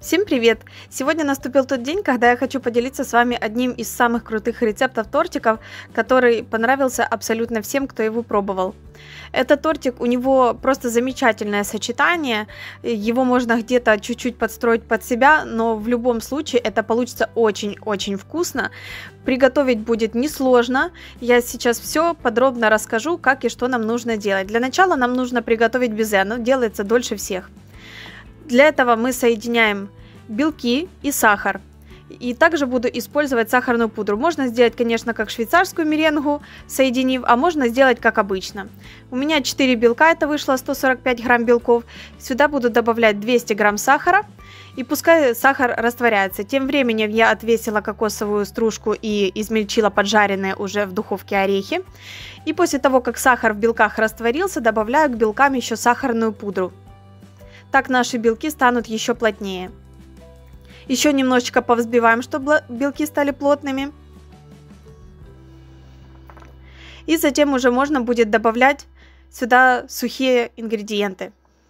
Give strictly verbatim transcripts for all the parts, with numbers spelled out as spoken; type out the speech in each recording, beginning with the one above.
Всем привет! Сегодня наступил тот день, когда я хочу поделиться с вами одним из самых крутых рецептов тортиков, который понравился абсолютно всем, кто его пробовал. Этот тортик, у него просто замечательное сочетание, его можно где-то чуть-чуть подстроить под себя, но в любом случае это получится очень-очень вкусно. Приготовить будет несложно, я сейчас все подробно расскажу, как и что нам нужно делать. Для начала нам нужно приготовить безе, оно делается дольше всех. Для этого мы соединяем белки и сахар. И также буду использовать сахарную пудру. Можно сделать, конечно, как швейцарскую меренгу, соединив, а можно сделать как обычно. У меня четыре белка, это вышло сто сорок пять грамм белков. Сюда буду добавлять двести грамм сахара. И пускай сахар растворяется. Тем временем я отвесила кокосовую стружку и измельчила поджаренные уже в духовке орехи. И после того, как сахар в белках растворился, добавляю к белкам еще сахарную пудру. Так наши белки станут еще плотнее. Еще немножечко повзбиваем, чтобы белки стали плотными. И затем уже можно будет добавлять сюда сухие ингредиенты.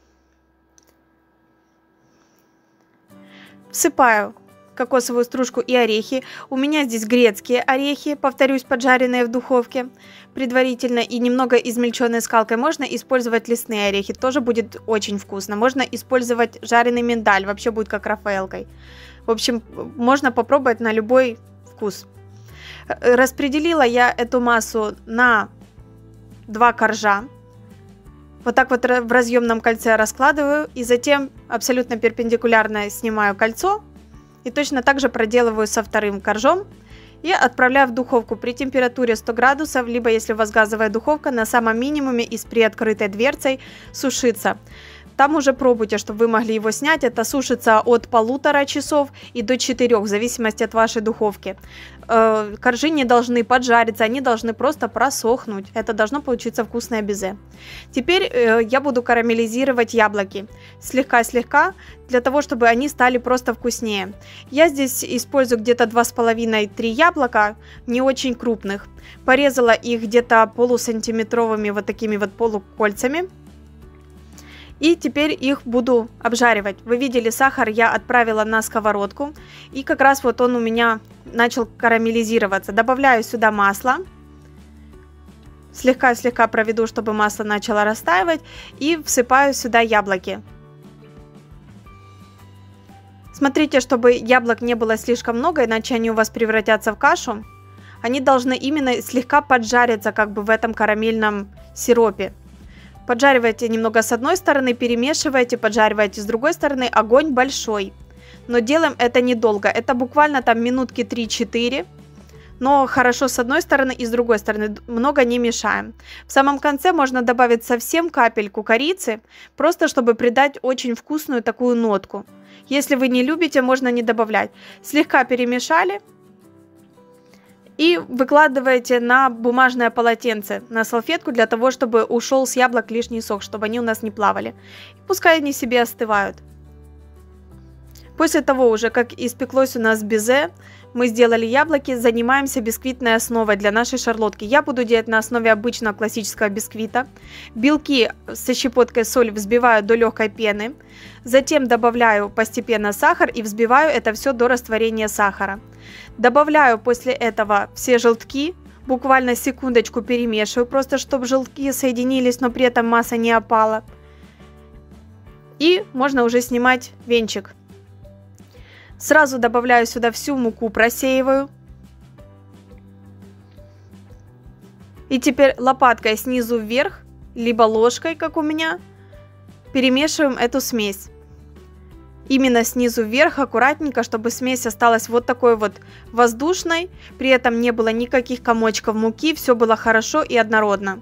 Всыпаю кокосовую стружку и орехи. У меня здесь грецкие орехи, повторюсь, поджаренные в духовке предварительно, и немного измельченной скалкой. Можно использовать лесные орехи, тоже будет очень вкусно. Можно использовать жареный миндаль, вообще будет как рафаэлкой. В общем, можно попробовать на любой вкус. Распределила я эту массу на два коржа. Вот так вот в разъемном кольце раскладываю, и затем абсолютно перпендикулярно снимаю кольцо. И точно так же проделываю со вторым коржом и отправляю в духовку при температуре сто градусов, либо если у вас газовая духовка, на самом минимуме и с приоткрытой дверцей сушиться. Там уже пробуйте, чтобы вы могли его снять. Это сушится от полутора часов и до четырёх, в зависимости от вашей духовки. Коржи не должны поджариться, они должны просто просохнуть. Это должно получиться вкусное безе. Теперь я буду карамелизировать яблоки. Слегка-слегка, для того, чтобы они стали просто вкуснее. Я здесь использую где-то два с половиной-три яблока, не очень крупных. Порезала их где-то полусантиметровыми вот такими вот полукольцами. И теперь их буду обжаривать. Вы видели, сахар я отправила на сковородку. И как раз вот он у меня начал карамелизироваться. Добавляю сюда масло. Слегка-слегка проведу, чтобы масло начало растаивать. И всыпаю сюда яблоки. Смотрите, чтобы яблок не было слишком много, иначе они у вас превратятся в кашу. Они должны именно слегка поджариться как бы в этом карамельном сиропе. Поджаривайте немного с одной стороны, перемешивайте, поджаривайте с другой стороны. Огонь большой. Но делаем это недолго. Это буквально там минутки три-четыре. Но хорошо с одной стороны и с другой стороны. Много не мешаем. В самом конце можно добавить совсем капельку корицы. Просто чтобы придать очень вкусную такую нотку. Если вы не любите, можно не добавлять. Слегка перемешали. И выкладываете на бумажное полотенце, на салфетку, для того, чтобы ушел с яблок лишний сок, чтобы они у нас не плавали. И пускай они себе остывают. После того уже, как испеклось у нас безе, мы сделали яблоки, занимаемся бисквитной основой для нашей шарлотки. Я буду делать на основе обычного классического бисквита. Белки со щепоткой соли взбиваю до легкой пены. Затем добавляю постепенно сахар и взбиваю это все до растворения сахара. Добавляю после этого все желтки, буквально секундочку перемешиваю, просто чтобы желтки соединились, но при этом масса не опала. И можно уже снимать венчик. Сразу добавляю сюда всю муку, просеиваю. И теперь лопаткой снизу вверх, либо ложкой, как у меня, перемешиваем эту смесь. Именно снизу вверх, аккуратненько, чтобы смесь осталась вот такой вот воздушной. При этом не было никаких комочков муки, все было хорошо и однородно.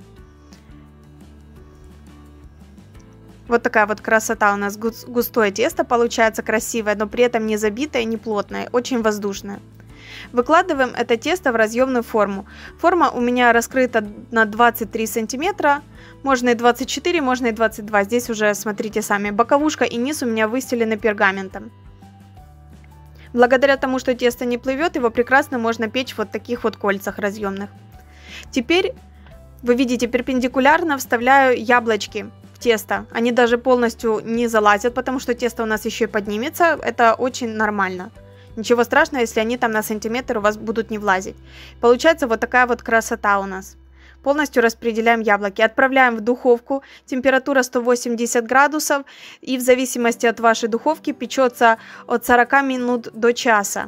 Вот такая вот красота у нас, густое тесто получается, красивое, но при этом не забитое, не плотное, очень воздушное. Выкладываем это тесто в разъемную форму. Форма у меня раскрыта на двадцать три сантиметра, можно и двадцать четыре, можно и двадцать два. Здесь уже смотрите сами. Боковушка и низ у меня выстелены пергаментом. Благодаря тому, что тесто не плывет, его прекрасно можно печь в вот таких вот кольцах разъемных. Теперь, вы видите, перпендикулярно вставляю яблочки тесто. Они даже полностью не залазят, потому что тесто у нас еще и поднимется. Это очень нормально. Ничего страшного, если они там на сантиметр у вас будут не влазить. Получается вот такая вот красота у нас. Полностью распределяем яблоки. Отправляем в духовку. Температура сто восемьдесят градусов. И в зависимости от вашей духовки печется от сорока минут до часа.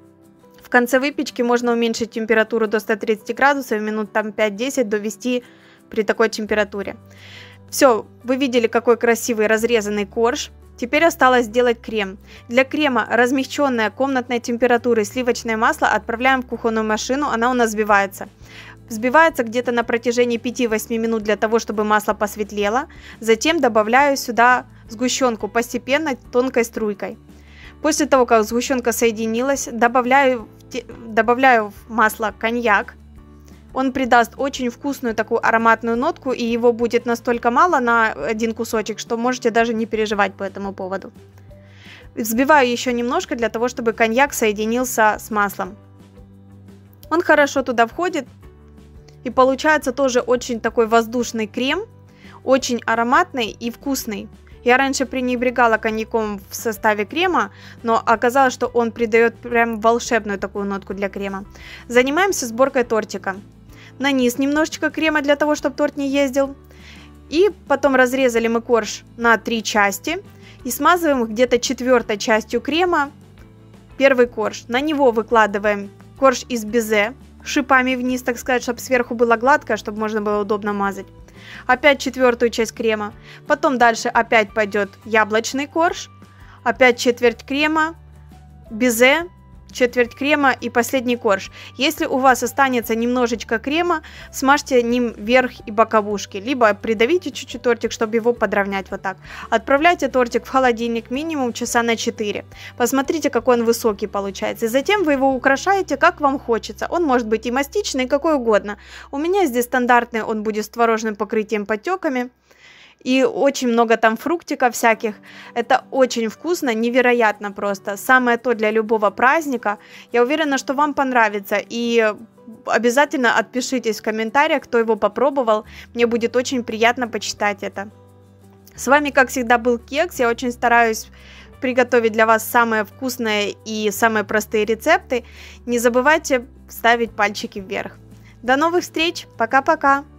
В конце выпечки можно уменьшить температуру до ста тридцати градусов, минут там пять-десять довести при такой температуре. Все, вы видели, какой красивый разрезанный корж. Теперь осталось сделать крем. Для крема размягченное комнатной температуры сливочное масло отправляем в кухонную машину, она у нас взбивается. Взбивается где-то на протяжении пяти-восьми минут для того, чтобы масло посветлело. Затем добавляю сюда сгущенку постепенно тонкой струйкой. После того, как сгущенка соединилась, добавляю, добавляю в масло коньяк. Он придаст очень вкусную такую ароматную нотку, и его будет настолько мало на один кусочек, что можете даже не переживать по этому поводу. Взбиваю еще немножко для того, чтобы коньяк соединился с маслом. Он хорошо туда входит, и получается тоже очень такой воздушный крем, очень ароматный и вкусный. Я раньше пренебрегала коньяком в составе крема, но оказалось, что он придает прям волшебную такую нотку для крема. Занимаемся сборкой тортика. На низ немножечко крема для того, чтобы торт не ездил. И потом разрезали мы корж на три части и смазываем где-то четвертой частью крема первый корж. На него выкладываем корж из безе шипами вниз, так сказать, чтобы сверху было гладко, чтобы можно было удобно мазать. Опять четвертую часть крема. Потом дальше опять пойдет яблочный корж. Опять четверть крема, безе, четверть крема и последний корж. Если у вас останется немножечко крема, смажьте ним верх и боковушки. Либо придавите чуть-чуть тортик, чтобы его подровнять вот так. Отправляйте тортик в холодильник минимум часа на четыре. Посмотрите, какой он высокий получается. И затем вы его украшаете, как вам хочется. Он может быть и мастичный, какой угодно. У меня здесь стандартный, он будет с творожным покрытием, подтеками. И очень много там фруктиков всяких. Это очень вкусно, невероятно просто. Самое то для любого праздника. Я уверена, что вам понравится. И обязательно отпишитесь в комментариях, кто его попробовал. Мне будет очень приятно почитать это. С вами, как всегда, был Кекс. Я очень стараюсь приготовить для вас самые вкусные и самые простые рецепты. Не забывайте ставить пальчики вверх. До новых встреч. Пока-пока.